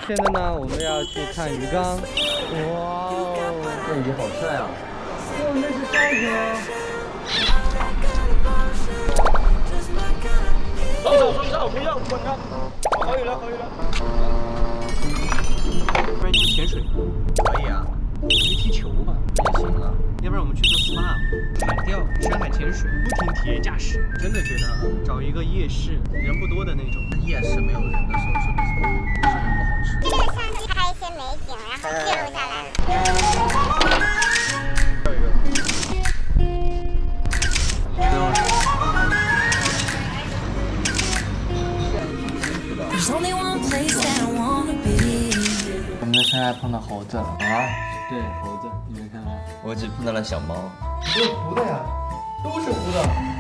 现在呢，我们要去看鱼缸。哇哦， 这鱼好帅啊！ 哦，那是鲨鱼吗？上，不要滚啊！可以了。 不然你们潜水？ 可以啊， 去踢球吧， 也行啊。 要不然我们去做 SPA，海钓、深海潜水，不停体验驾驶。真的觉得找一个夜市人不多的那种。 夜市没有人的时候是不是很不好吃？ 这个相机拍一些美景，然后记录下来。 还有一个。 我们在山下碰到猴子了啊！对，猴子，你没看到？ 我只碰到了小猫。 都是糊的呀，都是糊的。